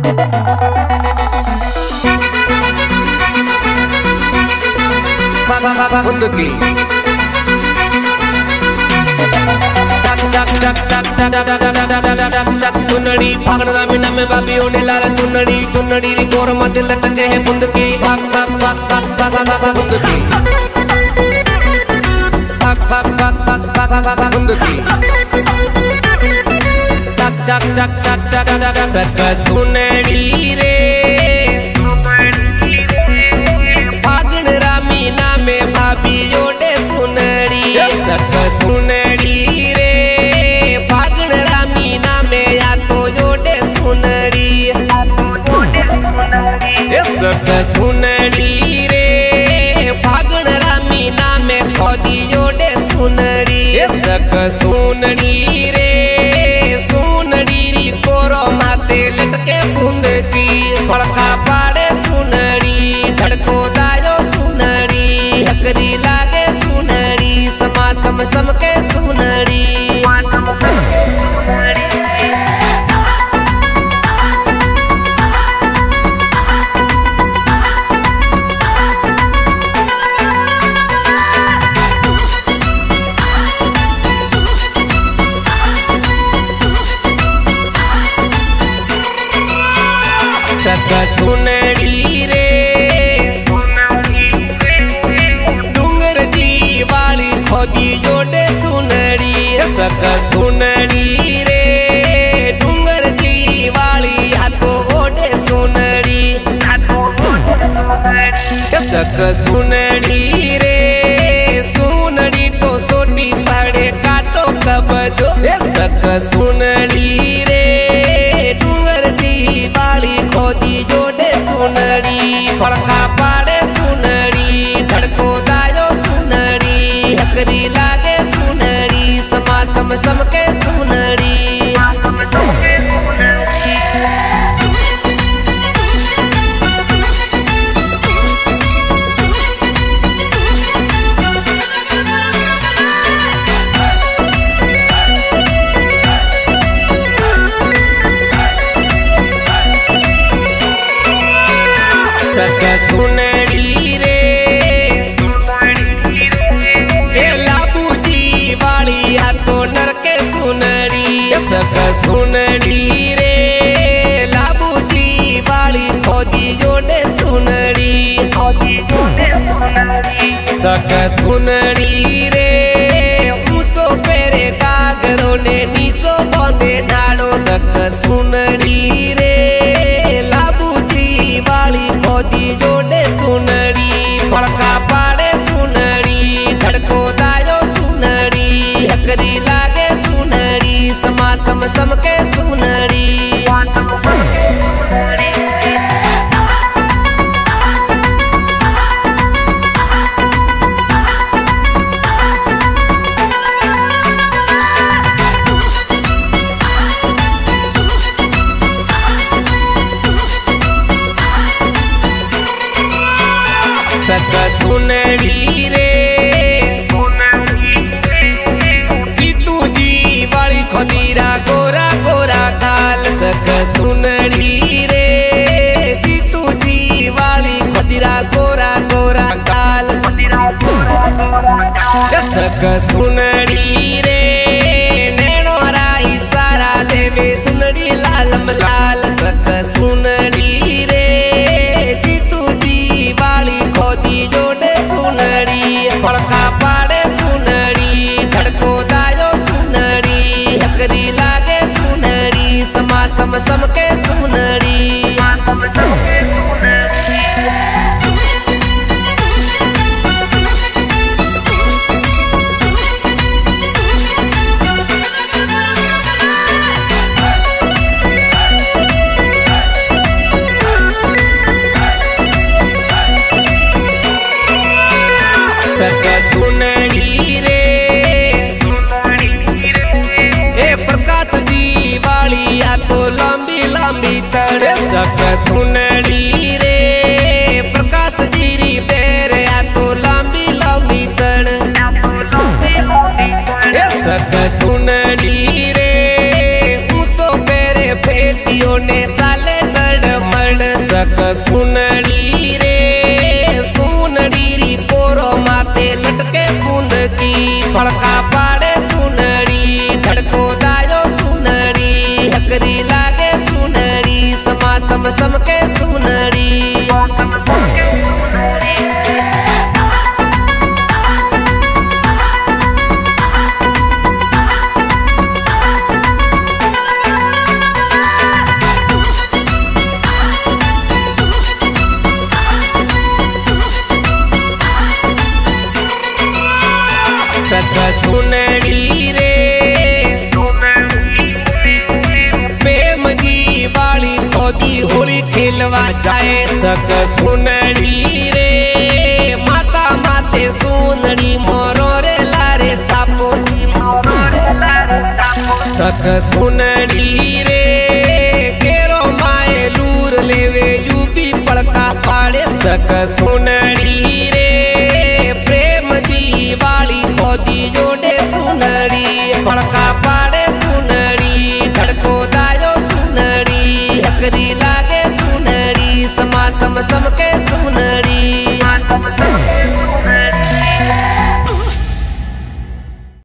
की चुनड़ी फागणा मीना में बाबी ओढ़े लाल चुनड़ी चुनड़ी री गोर मत लटके है बुंद की बुंद की बुंद की चक चक चक चक चक चक सुनड़ी रे फागण मीना में भाभी ओढ़े सुनड़ी सक सुनड़ी रे फागण मीना में या तो ओढ़े सुनड़ी सक सुनड़ी रे फागण मीना में खोदी ओढ़े सुनड़ी सक सुनड़ी रे सुनड़ी री कोरो माते लटके बूंद की फड़का पाड़े सुनड़ी धड़को दायो सुनड़ी हकरी लागे सुनड़ी समा सम सम के सुनड़ी सक सुनड़ी रे डूंगर जी वाली खोदी जोड़े सुनड़ी सक सुनड़ी रे डूंगर जी वाली हाथों ओढ़े सुनड़ी सक सुनड़ी रे सुनड़ी तो सोटी पड़े काटो कबजो सक सुनड़ी रे डूंगर जी वाली खोदी जोड़े सुनड़ी फड़का पाड़े सुनड़ी धड़को दायो सुनड़ी हकरी लागे सुनड़ी समा सम सम के सुनड़ी सक सुनड़ी रे लाबू जी वाली हाथों नरके सुनड़ी सक सुनड़ी रे लाबू जी वाली खोदी जोड़े सुनड़ी सक सुनड़ी रे ऊसो पेरे कागरो ने नीसो बोंदे डालो सक सुनड़ी रे लाबू जी वाली खोदी जोड़े सुनड़ी फड़का पाड़े सुनड़ी धड़को दायो सुनड़ी हकरी लागे सुनड़ी समा सम सम के सुनड़ी सक सुनड़ी रे जीतू जी वाली खोदीरा गोरा गोरा काल सक सुनड़ी रे जीतू जी वाली खोदीरा गोरा गोरा काल सक सुनड़ी रे नैनो राई सारा देवे सुनड़ी लालम लाल सक सुनड़ी रे जीतू जी वाली खोदी जोड़े सुनड़ी फड़का पाड़े सुनड़ी धड़को दायो सुनड़ी हकरी लागे सुनड़ी समा सम सम के सुनड़ी सक सुनड़ी रे प्रकाश जी वाली या तो लंबी लंबी तड़ सक सुनड़ी रे प्रकाश जी री पैर या तो लंबी लंबी तड़ सक सुनड़ी रे ऊसो पेरे फेटियों ने साले तड़ सुनड़ी रे सुनड़ी री कोरो माते लटके बूंद की फड़का पाड़े सुनड़ी धड़को दायो सुनड़ी हकरी लागे सुनड़ी समा सम सम के सुनड़ी सक सुनड़ी रे प्रेम की वाली खोदी होली खेलवा जाए सक सुनड़ी रे माता माते सुनड़ी मोरो रे लारे सापो सक सुनड़ी रे केरो माए लूर लेवे यूपी पड़का पाड़े सक सुनड़ी